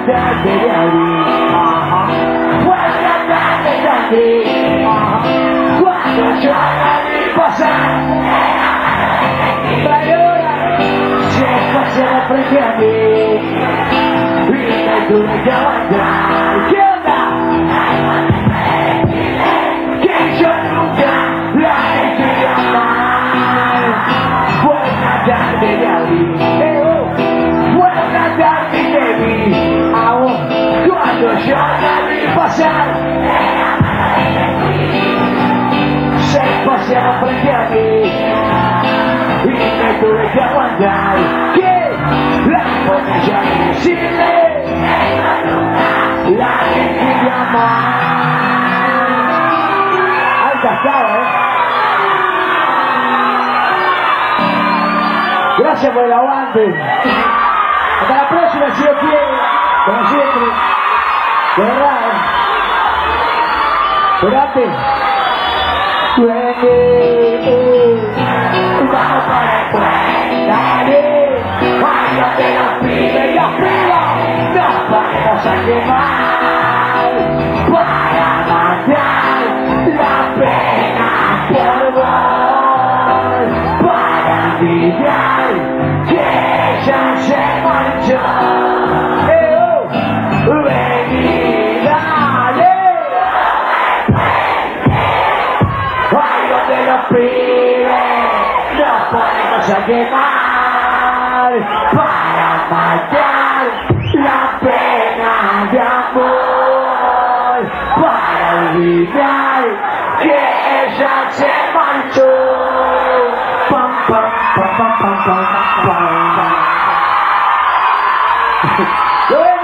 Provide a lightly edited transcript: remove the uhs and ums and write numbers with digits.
tratar de abrir, fue tratar de abrir, cuando yo la vi pasar, se pasaba frente a mí, y me tuve que aguantar. ¿Qué onda? Que yo nunca la dejé amar, fue tratar de abrir, fue tratar de abrir, aún cuando yo la vi pasar, se paseaba frente a mí y me tuve que aguantar. ¿Qué? La botella invisible, la que amar. Alta estaba, Gracias por el aguante. Hasta la próxima, si Dios quiere, como siempre. De verdad, Pero antes, vamos para el dale, cuando te los pibes y los pibos, nos vamos a quemar para matar la pena por vos, para olvidar que ella se marchó. Vení, dale, cuando te los pibes, nos ponemos a quemar para matar la pena de amor, para olvidar que ella se marchó. Pam, pam, pam, pam, pam, pam, pam, pam.